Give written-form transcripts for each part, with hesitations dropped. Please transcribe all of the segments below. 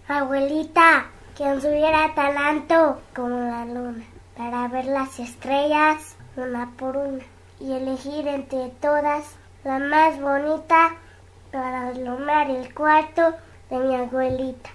Abuelita, quien tuviera tan alto como la luna, para ver las estrellas una por una y elegir entre todas la más bonita para alumbrar el cuarto de mi abuelita.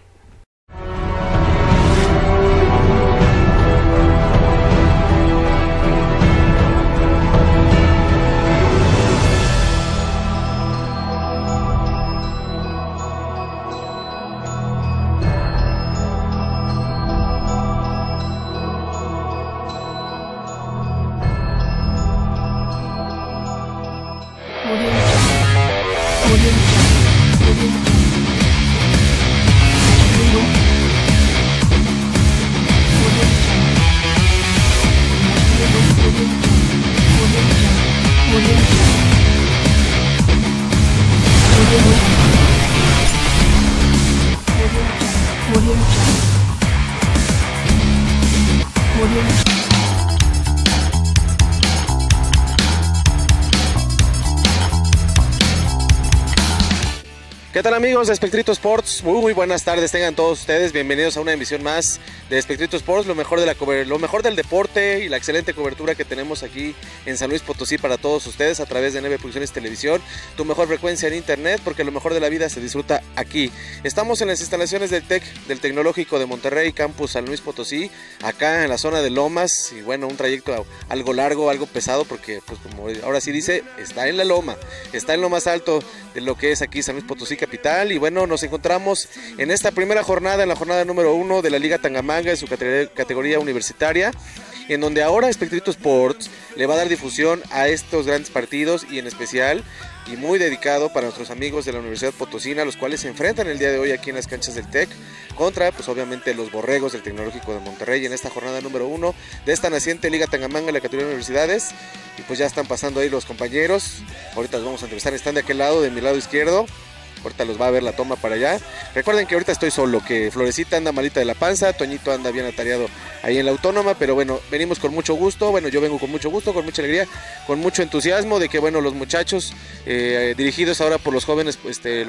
¿Qué tal amigos de Espectrito Sports? Muy buenas tardes, tengan todos ustedes bienvenidos a una emisión más de Espectrito Sports, lo mejor del deporte y la excelente cobertura que tenemos aquí en San Luis Potosí para todos ustedes a través de 9 Producciones Televisión, tu mejor frecuencia en internet, porque lo mejor de la vida se disfruta aquí. Estamos en las instalaciones del TEC, del Tecnológico de Monterrey, Campus San Luis Potosí, acá en la zona de Lomas, y bueno, un trayecto algo largo, algo pesado, porque pues como ahora sí dice, está en la loma, está en lo más alto de lo que es aquí San Luis Potosí capital. Y bueno, nos encontramos en esta primera jornada, en la jornada número 1 de la Liga Tangamanga en su categoría universitaria, en donde ahora Espectrito Sports le va a dar difusión a estos grandes partidos, y en especial y muy dedicado para nuestros amigos de la Universidad Potosina, los cuales se enfrentan el día de hoy aquí en las canchas del TEC contra, pues obviamente, los Borregos del Tecnológico de Monterrey en esta jornada número 1 de esta naciente Liga Tangamanga en la categoría de universidades. Y pues ya están pasando ahí los compañeros, ahorita los vamos a entrevistar, están de aquel lado, de mi lado izquierdo. Ahorita los va a ver la toma para allá. Recuerden que ahorita estoy solo, que Florecita anda malita de la panza, Toñito anda bien atareado ahí en la Autónoma, pero bueno, venimos con mucho gusto, bueno, yo vengo con mucho gusto, con mucha alegría, con mucho entusiasmo de que bueno, los muchachos dirigidos ahora por los jóvenes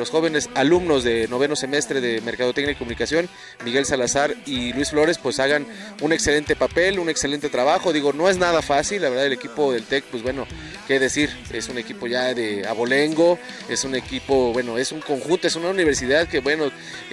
alumnos de noveno semestre de Mercadotecnia y Comunicación, Miguel Salazar y Luis Flores, pues hagan un excelente papel, un excelente trabajo. Digo, no es nada fácil, la verdad, el equipo del TEC, pues bueno, qué decir, es un equipo ya de abolengo, es un equipo, bueno, es un conjunto, es una universidad que bueno,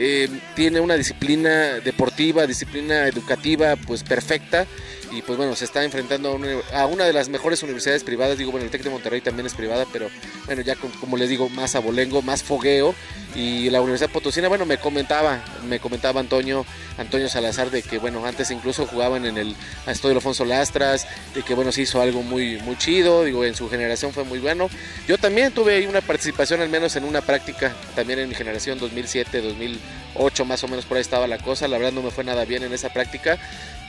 tiene una disciplina deportiva, disciplina educativa pues perfecta, y pues bueno, se está enfrentando a una de las mejores universidades privadas. Digo, bueno, el TEC de Monterrey también es privada, pero bueno, ya como les digo, más abolengo, más fogueo. Y la Universidad Potosina, bueno, me comentaba Antonio Salazar de que bueno, antes incluso jugaban en el Estadio Alfonso Lastras, de que bueno, se hizo algo muy chido, digo, en su generación fue muy bueno. Yo también tuve ahí una participación, al menos en una práctica, también en mi generación 2007, 2008, más o menos por ahí estaba la cosa. La verdad no me fue nada bien en esa práctica,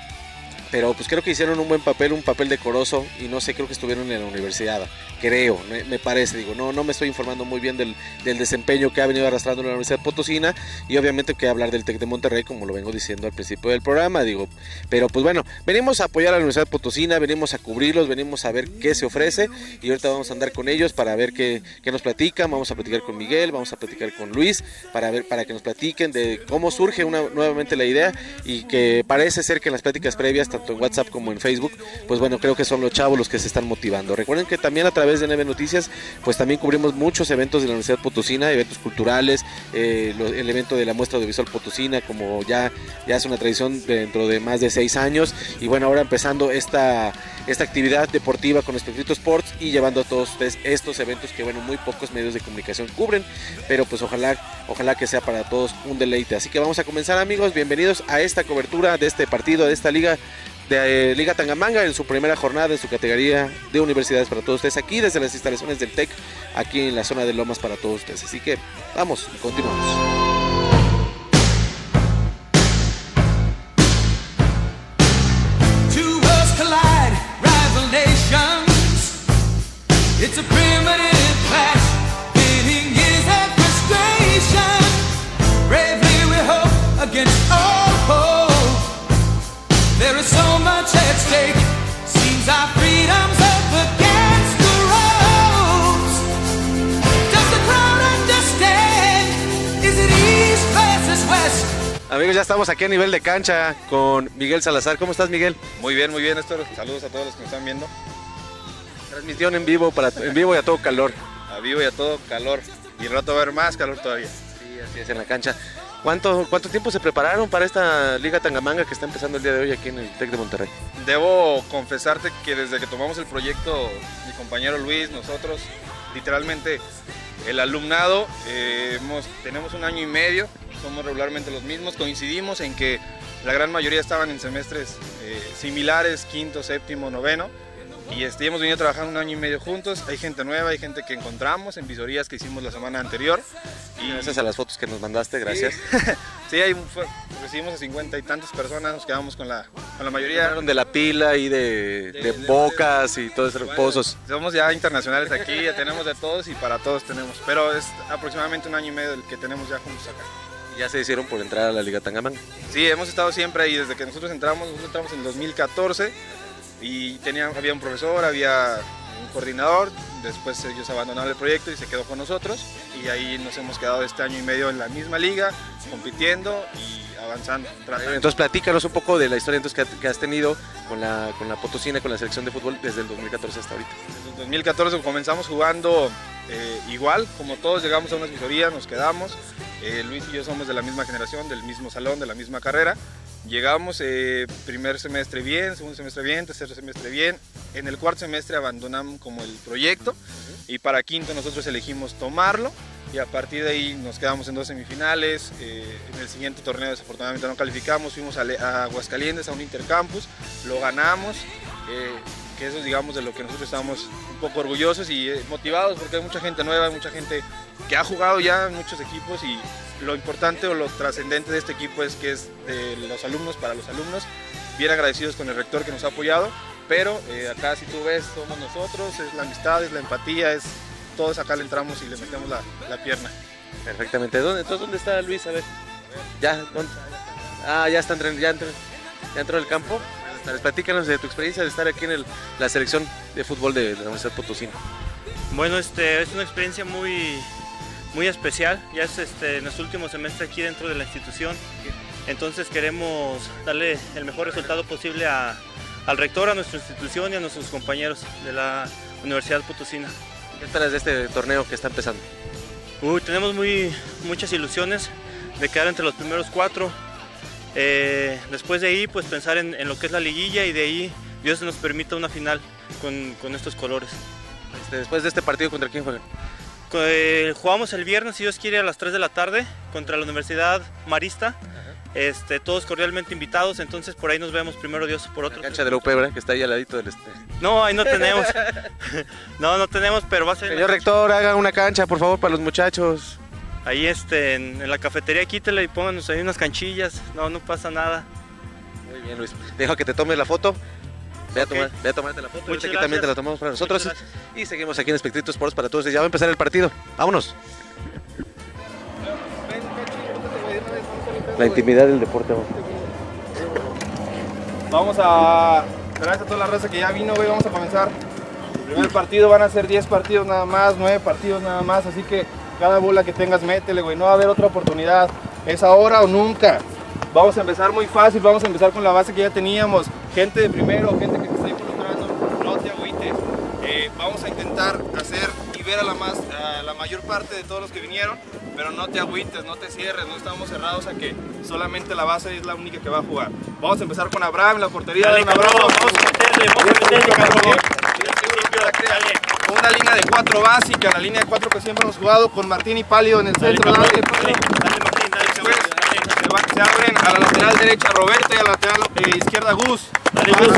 pero pues creo que hicieron un buen papel, un papel decoroso, y no sé, creo que estuvieron en la universidad, creo, me parece, digo, no me estoy informando muy bien del desempeño que ha venido arrastrando la Universidad Potosina, y obviamente que hablar del TEC de Monterrey, como lo vengo diciendo al principio del programa, digo, pero pues bueno, venimos a apoyar a la Universidad Potosina, venimos a cubrirlos, venimos a ver qué se ofrece, y ahorita vamos a andar con ellos para ver qué nos platican. Vamos a platicar con Miguel, vamos a platicar con Luis, para que nos platiquen de cómo surge nuevamente la idea, y que parece ser que en las pláticas previas, tanto en WhatsApp como en Facebook, pues bueno, creo que son los chavos los que se están motivando. Recuerden que también a través de 9 Noticias, pues también cubrimos muchos eventos de la Universidad Potosina, eventos culturales, el evento de la muestra audiovisual potosina, como ya es una tradición dentro de más de 6 años, y bueno, ahora empezando esta actividad deportiva con Espectrito Sports, y llevando a todos ustedes estos eventos que bueno, muy pocos medios de comunicación cubren, pero pues ojalá que sea para todos un deleite. Así que vamos a comenzar, amigos, bienvenidos a esta cobertura de este partido, de esta Liga Tangamanga, en su primera jornada en su categoría de universidades para todos ustedes, aquí desde las instalaciones del TEC, aquí en la zona de Lomas para todos ustedes. Así que vamos, continuamos. It's a primitive clash, pitting years of frustration. Bravely we hope against all hope. There is so much at stake. Seems our freedom's up against the ropes. Does the crowd understand? Is it easy? Amigos, ya estamos aquí a nivel de cancha con Miguel Salazar. ¿Cómo estás, Miguel? Muy bien, Néstor. Saludos a todos los que nos están viendo. Transmisión en vivo y a todo calor. A vivo y a todo calor. Y al rato va a haber más calor todavía. Sí, así es en la cancha. ¿Cuánto tiempo se prepararon para esta Liga Tangamanga que está empezando el día de hoy aquí en el TEC de Monterrey? Debo confesarte que desde que tomamos el proyecto, mi compañero Luis, nosotros, literalmente el alumnado, tenemos 1 año y medio, somos regularmente los mismos, coincidimos en que la gran mayoría estaban en semestres similares, quinto, séptimo, noveno, y hemos venido trabajando 1 año y medio juntos. Hay gente nueva, hay gente que encontramos en visorías que hicimos la semana anterior. Y gracias a las fotos que nos mandaste, gracias. Sí, recibimos a 50 y tantas personas, nos quedamos con la mayoría. Hablaron de la pila y de bocas y todos esos pozos. Somos ya internacionales aquí, ya tenemos de todos y para todos tenemos, pero es aproximadamente 1 año y medio el que tenemos ya juntos acá. ¿Ya se hicieron por entrar a la Liga Tangamanga? Sí, hemos estado siempre ahí desde que nosotros entramos en el 2014 y había un profesor, había un coordinador, después ellos abandonaron el proyecto y se quedó con nosotros y ahí nos hemos quedado este 1 año y medio en la misma liga, compitiendo y avanzando. Entonces platícanos un poco de la historia entonces, que has tenido con la Potosina, con la selección de fútbol desde el 2014 hasta ahorita. Desde el 2014 comenzamos jugando igual, como todos llegamos a una visoría, nos quedamos. Luis y yo somos de la misma generación, del mismo salón, de la misma carrera. Llegamos primer semestre bien, segundo semestre bien, tercer semestre bien. En el cuarto semestre abandonamos como el proyecto y para quinto nosotros elegimos tomarlo y a partir de ahí nos quedamos en 2 semifinales. En el siguiente torneo desafortunadamente no calificamos, fuimos a Aguascalientes a un intercampus, lo ganamos. Que eso es, digamos, de lo que nosotros estamos un poco orgullosos y motivados porque hay mucha gente nueva, hay mucha gente que ha jugado ya en muchos equipos y lo importante o lo trascendente de este equipo es que es de los alumnos para los alumnos, bien agradecidos con el rector que nos ha apoyado, pero acá si tú ves somos nosotros, es la amistad, es la empatía, es todos acá le entramos y le metemos la pierna. Perfectamente. Entonces, ¿dónde está Luis? A ver. ¿Ya? ¿Dónde? Ah, ya entró el campo. Platícanos de tu experiencia de estar aquí en la selección de fútbol de la Universidad Potosina. Bueno, es una experiencia muy especial. Ya es nuestro último semestre aquí dentro de la institución. Entonces queremos darle el mejor resultado posible al rector, a nuestra institución y a nuestros compañeros de la Universidad Potosina. ¿Qué esperas de este torneo que está empezando? Tenemos muchas ilusiones de quedar entre los primeros 4. Después de ahí pues pensar en lo que es la liguilla y de ahí Dios nos permita una final con estos colores. Después de este partido, ¿contra quién juegan? Jugamos el viernes, si Dios quiere, a las 3 de la tarde contra la Universidad Marista. Todos cordialmente invitados, entonces por ahí nos vemos, primero Dios, por otro. La cancha de la UP, ¿verdad? Que está ahí al ladito del No, ahí no tenemos. no tenemos, pero va a ser... Señor rector, haga una cancha, por favor, para los muchachos. Ahí en la cafetería quítela y pónganos ahí unas canchillas, no pasa nada. Muy bien, Luis. Dejo que te tomes la foto. Ve a tomarte la foto. Muchas aquí también te la tomamos para nosotros. Y seguimos aquí en Espectrito Sports para todos. Ya va a empezar el partido. Vámonos. La intimidad del deporte. Gracias a toda la raza que ya vino, güey. Vamos a comenzar. El primer partido van a ser 10 partidos nada más, 9 partidos nada más, así que cada bola que tengas, métele, güey, no va a haber otra oportunidad, es ahora o nunca. Vamos a empezar muy fácil, vamos a empezar con la base que ya teníamos, gente de primero, gente que se está involucrando, no te agüites. Vamos a intentar hacer y ver a la mayor parte de todos los que vinieron, pero no te agüites, no te cierres, no estamos cerrados a que solamente la base es la única que va a jugar. Vamos a empezar con Abraham en la portería. Dale, cabrón, vamos a meterle, una línea de 4 básica, la línea de 4 que siempre hemos jugado con Martín y Pálido en el centro. Dale, Martín, después se abren a la lateral derecha Roberto y a la lateral izquierda Gus. Dale, Gus.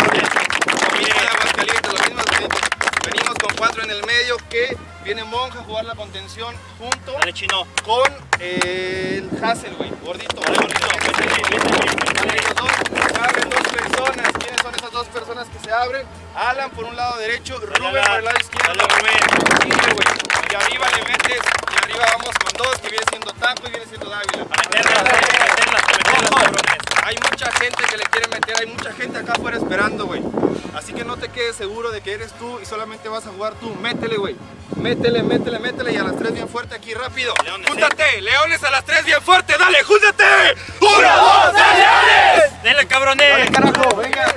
Venimos con 4 en el medio que viene Monja a jugar la contención junto Dale, Chino. con el Hassel, güey, gordito. Dale, gordito. Se abren 2 personas. ¿Quiénes son esas 2 personas que se abren? Alan por un lado derecho, Rubén por el lado izquierdo. Dale, Rubén. Y arriba le metes, y arriba vamos con 2 que viene siendo Taco y viene siendo Dávila. A meterla, cabrones. hay mucha gente que le quiere meter, hay mucha gente acá afuera esperando, güey. Así que no te quedes seguro de que eres tú y solamente vas a jugar tú. Métele, güey. Métele, métele, métele y a las 3 bien fuerte aquí rápido. Leones, ¡Júntate! ¡Leones a las 3 bien fuerte! ¡Dale, júntate! ¡1, 2, leones! ¡Denle, cabrones! ¡Dale, carajo! ¡Venga!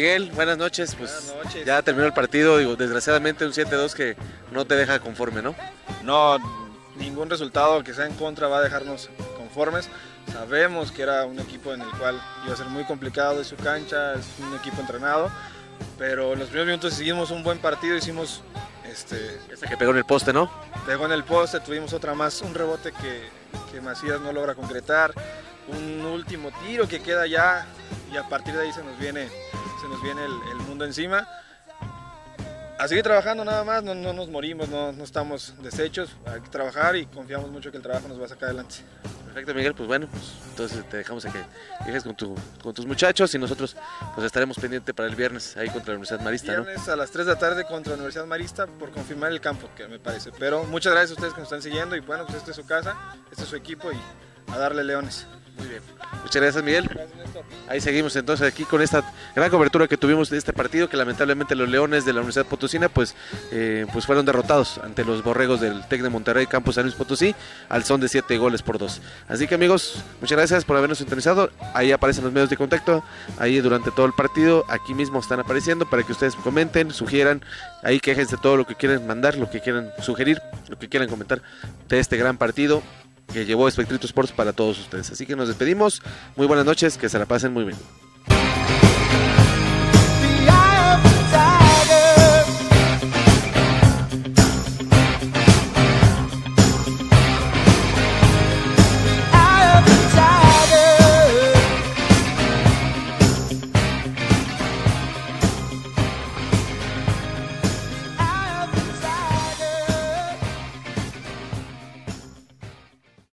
Miguel, buenas noches. Pues Buenas noches. ya terminó el partido, digo, desgraciadamente un 7-2 que no te deja conforme, ¿no? No, ningún resultado que sea en contra va a dejarnos conformes. Sabemos que era un equipo en el cual iba a ser muy complicado de su cancha, es un equipo entrenado, pero en los primeros minutos hicimos un buen partido, hicimos Esa que pegó en el poste, ¿no? pegó en el poste, tuvimos otra más, un rebote que Macías no logra concretar, un último tiro que queda ya y a partir de ahí se nos viene el mundo encima. A seguir trabajando nada más, no nos morimos, no estamos deshechos, hay que trabajar y confiamos mucho que el trabajo nos va a sacar adelante. Perfecto, Miguel, pues bueno, pues entonces te dejamos a que llegues con tus muchachos y nosotros pues estaremos pendientes para el viernes ahí contra la Universidad Marista, ¿no? Viernes a las 3 de la tarde contra la Universidad Marista por confirmar el campo, que me parece. Pero muchas gracias a ustedes que nos están siguiendo y bueno, pues esta es su casa, este es su equipo y a darle leones. Muy bien. Muchas gracias, Miguel. Gracias, Néstor. Ahí seguimos entonces aquí con esta gran cobertura que tuvimos de este partido, que lamentablemente los Leones de la Universidad Potosina pues fueron derrotados ante los Borregos del TEC de Monterrey, Campus San Luis Potosí, al son de 7-2. Así que amigos, muchas gracias por habernos sintonizado. Ahí aparecen los medios de contacto, ahí durante todo el partido, aquí mismo están apareciendo para que ustedes comenten, sugieran, ahí quéjense todo lo que quieran mandar, lo que quieran sugerir, lo que quieran comentar de este gran partido que llevó Espectrito Sports para todos ustedes. Así que nos despedimos, muy buenas noches, que se la pasen muy bien.